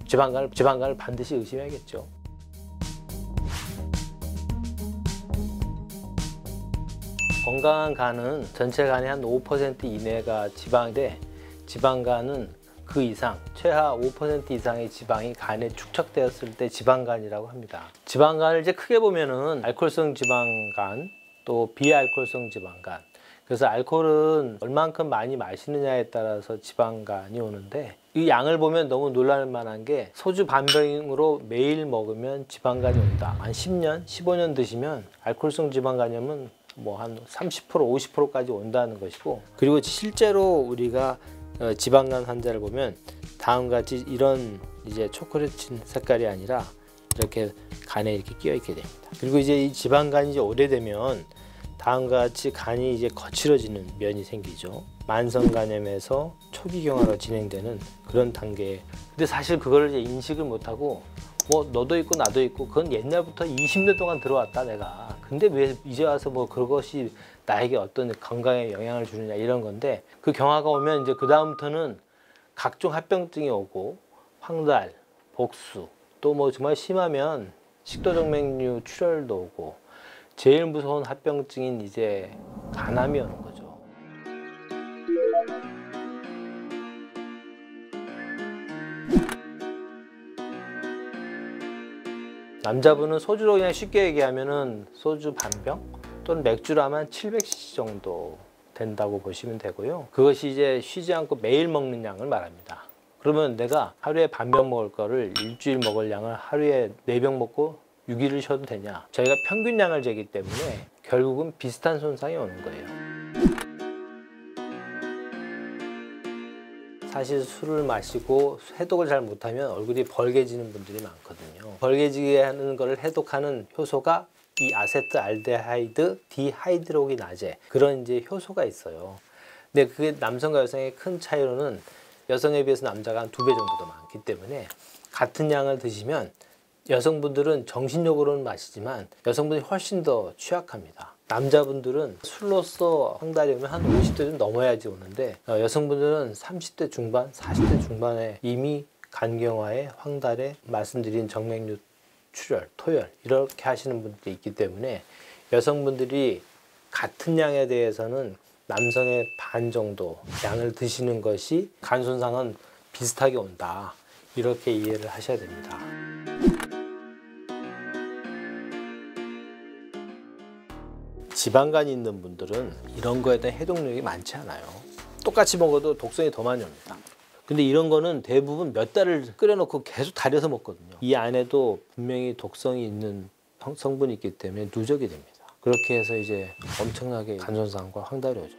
지방간을 반드시 의심해야겠죠. 건강한 간은 전체 간의 한 5% 이내가 지방인데, 지방간은 그 이상, 최하 5% 이상의 지방이 간에 축적되었을 때 지방간이라고 합니다. 지방간을 이제 크게 보면은 알코올성 지방간, 또 비알코올성 지방간. 그래서 알코올은 얼만큼 많이 마시느냐에 따라서 지방간이 오는데, 이 양을 보면 너무 놀랄 만한 게 소주 반 병으로 매일 먹으면 지방간이 온다. 한 10년, 15년 드시면 알코올성 지방간염은 뭐 한 30%, 50%까지 온다는 것이고, 그리고 실제로 우리가 지방간 환자를 보면 다음과 같이 이런 이제 초콜릿 색깔이 아니라 이렇게 간에 이렇게 끼어 있게 됩니다. 그리고 이제 이 지방간이 이제 오래되면 다음과 같이 간이 이제 거칠어지는 면이 생기죠. 만성간염에서 초기경화로 진행되는 그런 단계. 근데 사실 그걸 이제 인식을 못하고, 뭐 너도 있고 나도 있고, 그건 옛날부터 20년 동안 들어왔다 내가. 근데 왜 이제 와서 뭐 그것이 나에게 어떤 건강에 영향을 주느냐 이런 건데, 그 경화가 오면 이제 그 다음부터는 각종 합병증이 오고, 황달, 복수, 또 뭐 정말 심하면 식도정맥류 출혈도 오고, 제일 무서운 합병증인 이제 간암이 오는 거죠. 남자분은 소주로 그냥 쉽게 얘기하면은 소주 반병 또는 맥주라면 700cc 정도 된다고 보시면 되고요. 그것이 이제 쉬지 않고 매일 먹는 양을 말합니다. 그러면 내가 하루에 반병 먹을 거를 일주일 먹을 양을 하루에 4병 먹고 6일을 쉬어도 되냐? 저희가 평균량을 재기 때문에 결국은 비슷한 손상이 오는 거예요. 사실 술을 마시고 해독을 잘 못하면 얼굴이 벌개지는 분들이 많거든요. 벌개지게 하는 것을 해독하는 효소가 이 아세트알데하이드 디하이드로기나제, 그런 이제 효소가 있어요. 근데 그게 남성과 여성의 큰 차이로는 여성에 비해서 남자가 한 2배 정도 더 많기 때문에 같은 양을 드시면 여성분들은 정신력으로는 마시지만 여성분이 훨씬 더 취약합니다. 남자분들은 술로서 황달이 오면 한 50대 좀 넘어야지 오는데, 여성분들은 30대 중반, 40대 중반에 이미 간경화에 황달에 말씀드린 정맥류 출혈, 토혈 이렇게 하시는 분들이 있기 때문에 여성분들이 같은 양에 대해서는 남성의 반 정도 양을 드시는 것이 간 손상은 비슷하게 온다, 이렇게 이해를 하셔야 됩니다. 지방간이 있는 분들은 이런 거에 대한 해독력이 많지 않아요. 똑같이 먹어도 독성이 더 많이 옵니다. 근데 이런 거는 대부분 몇 달을 끓여놓고 계속 달여서 먹거든요. 이 안에도 분명히 독성이 있는 성분이 있기 때문에 누적이 됩니다. 그렇게 해서 이제 엄청나게 간 손상과 황달이 오죠.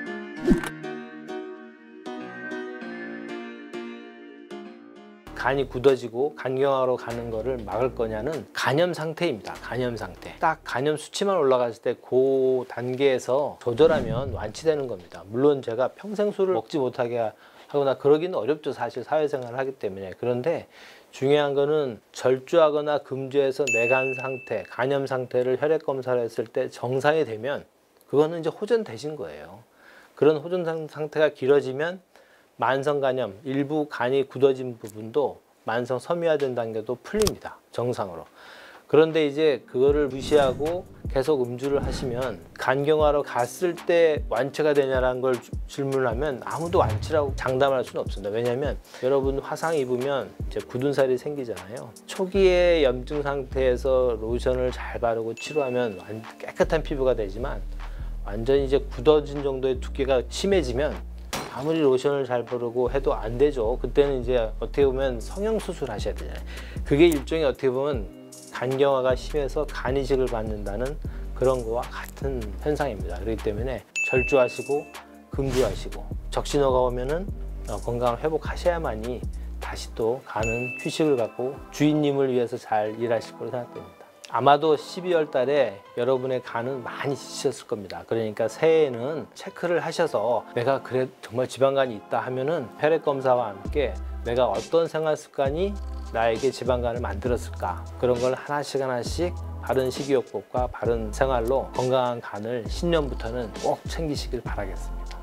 간이 굳어지고 간경화로 가는 거를 막을 거냐는 간염 상태입니다. 간염 상태. 딱 간염 수치만 올라갔을 때 그 단계에서 조절하면 완치되는 겁니다. 물론 제가 평생 술을 먹지 못하게 하거나 그러기는 어렵죠. 사실 사회생활을 하기 때문에. 그런데 중요한 거는 절주하거나 금주해서 내간 상태, 간염 상태를 혈액 검사를 했을 때 정상이 되면 그거는 이제 호전되신 거예요. 그런 호전 상태가 길어지면 만성 간염, 일부 간이 굳어진 부분도 만성 섬유화된 단계도 풀립니다. 정상으로. 그런데 이제 그거를 무시하고 계속 음주를 하시면 간경화로 갔을 때 완치가 되냐라는 걸 질문하면 아무도 완치라고 장담할 수는 없습니다. 왜냐하면 여러분 화상 입으면 이제 굳은 살이 생기잖아요. 초기의 염증 상태에서 로션을 잘 바르고 치료하면 깨끗한 피부가 되지만 완전히 이제 굳어진 정도의 두께가 심해지면 아무리 로션을 잘 바르고 해도 안 되죠. 그때는 이제 어떻게 보면 성형수술 하셔야 되잖아요. 그게 일종의 어떻게 보면 간경화가 심해서 간이식을 받는다는 그런 거와 같은 현상입니다. 그렇기 때문에 절주하시고 금주하시고 적신호가 오면은 건강을 회복하셔야만이 다시 또 간은 휴식을 갖고 주인님을 위해서 잘 일하실 거로 생각됩니다. 아마도 12월 달에 여러분의 간은 많이 지쳤을 겁니다. 그러니까 새해에는 체크를 하셔서 내가 그래 정말 지방간이 있다 하면은 혈액 검사와 함께 내가 어떤 생활 습관이 나에게 지방간을 만들었을까, 그런 걸 하나씩 하나씩 바른 식이요법과 바른 생활로 건강한 간을 신년부터는 꼭 챙기시길 바라겠습니다.